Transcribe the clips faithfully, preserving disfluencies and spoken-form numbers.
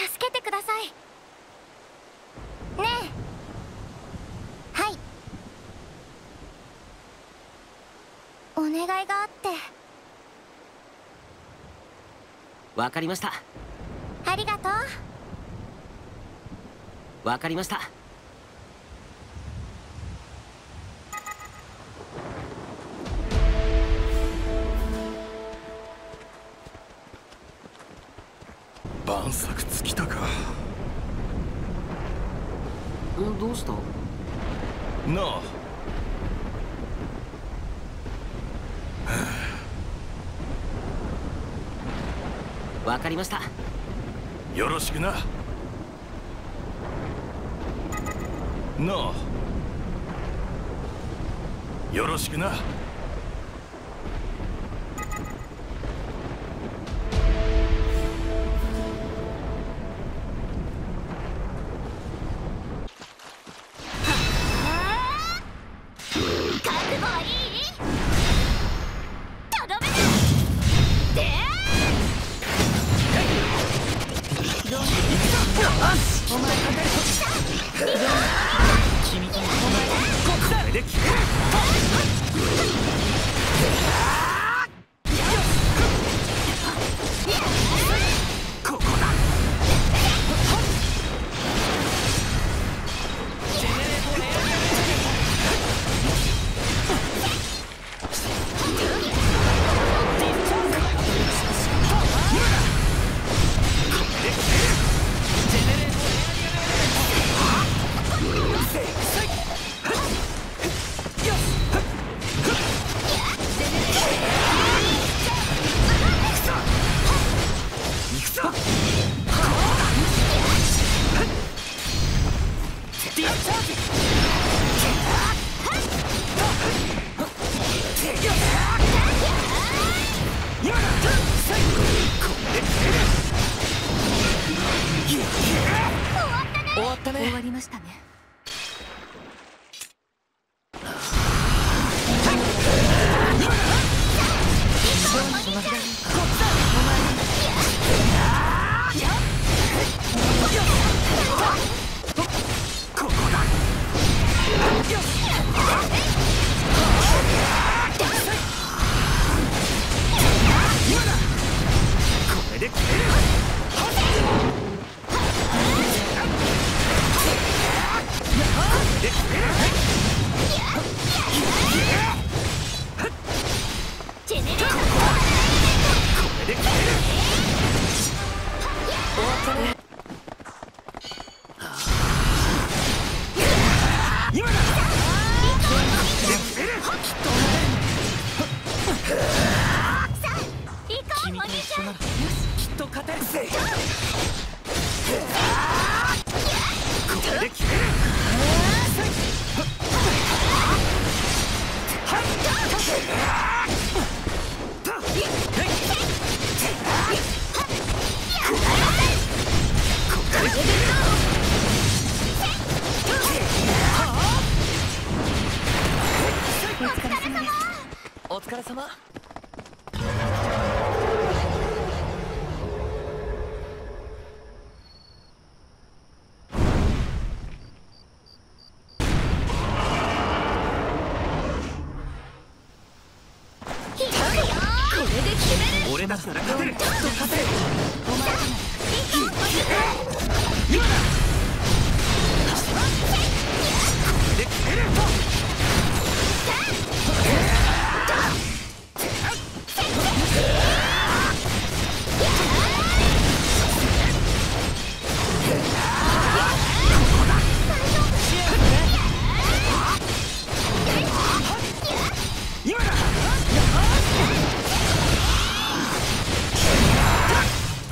助けてください。ねえ。はい。お願いがあって。 わかりました。 ありがとう。 わかりました。 晩作尽きたか。 んどうした？ なあ。 わかりました。 よろしくな。なあ。よろしくな。 終わったね。 終わりましたね。 ここだ。これで決める。 君と一緒ならよし、きっと勝てる。 これで決める。 お疲れ様。 俺たちなら勝てる。 勝てる。 今だ。で決める。今だ。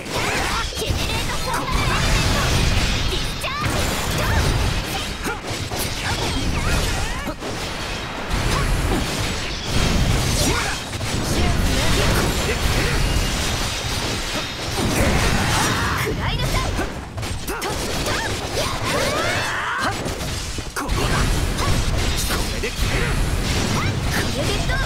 ジェネレートソーラーエレメントディスチャージ食らいなさい。 ここだ。これで切れる。 これでどう？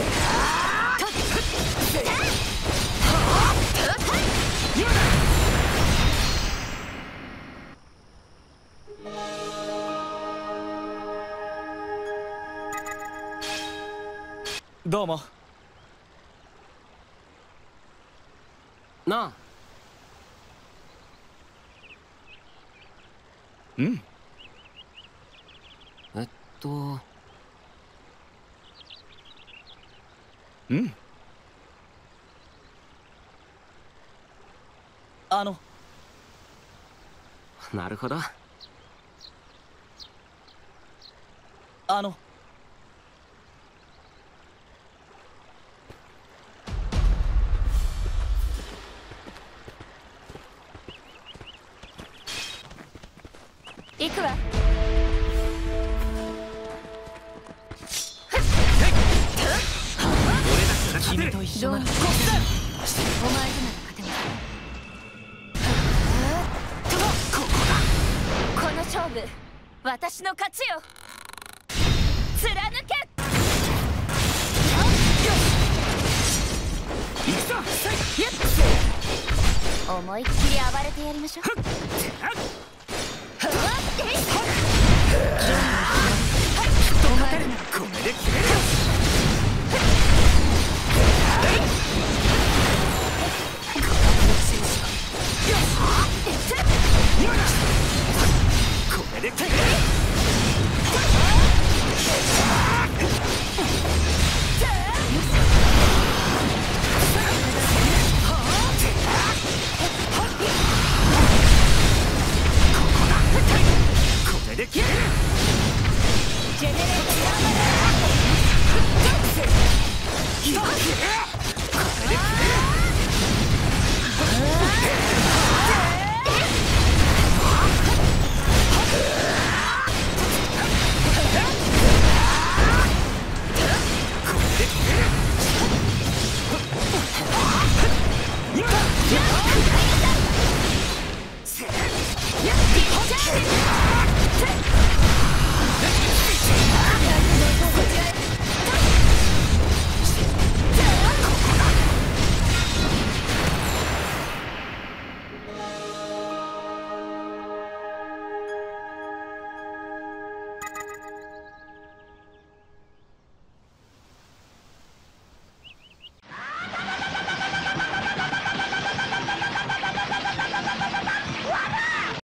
どうも。 なあ。 うん。 えっとうん。あのなるほど。 あの行くわ。 君と一緒なら。 お前となら勝てない。この勝負、私の勝ちよ。貫け。 行くぞ。 思いっきり暴れてやりましょう。 これで切れる。これで切れる。これで切れる。 ジェネレートこれで切れる。